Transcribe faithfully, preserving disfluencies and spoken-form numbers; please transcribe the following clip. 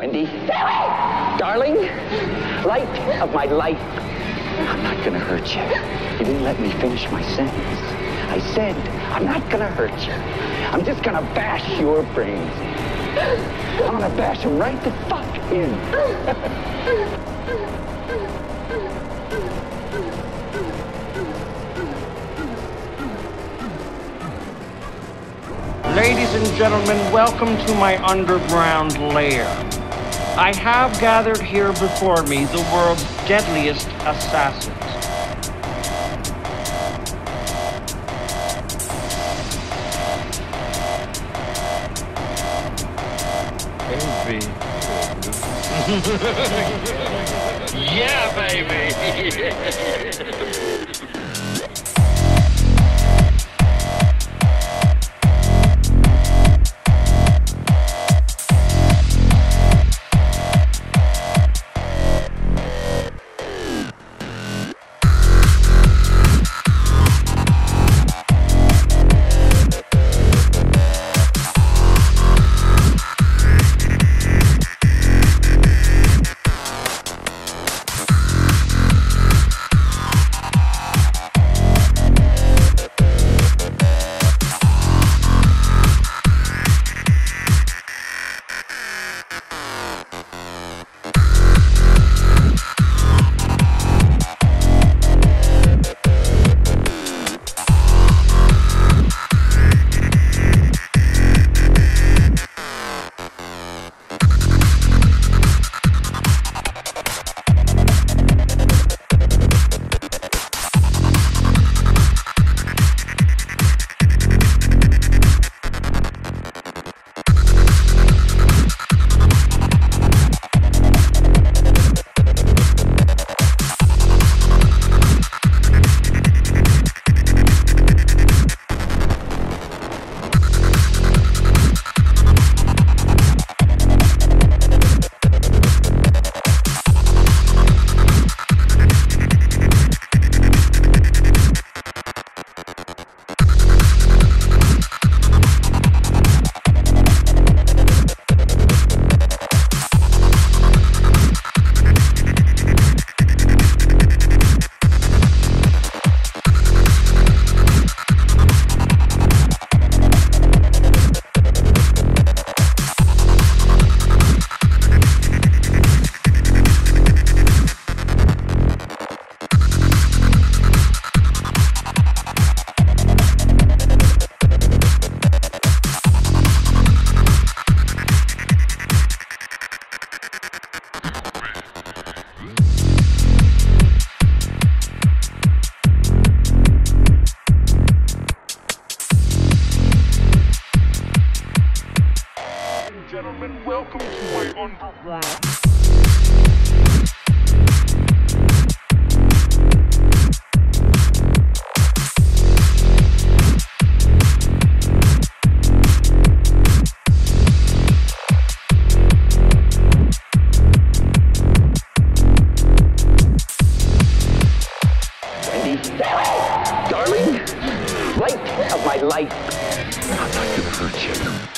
Wendy. Darling, light of my life. I'm not gonna hurt you. You didn't let me finish my sentence. I said, I'm not gonna hurt you. I'm just gonna bash your brains in. I'm gonna bash them right the fuck in. Ladies and gentlemen, welcome to my underground lair. I have gathered here before me the world's deadliest assassins. Baby. Yeah, baby. Gentlemen, welcome to my underground. Wendy, darling, light of my life. I'm not gonna hurt you.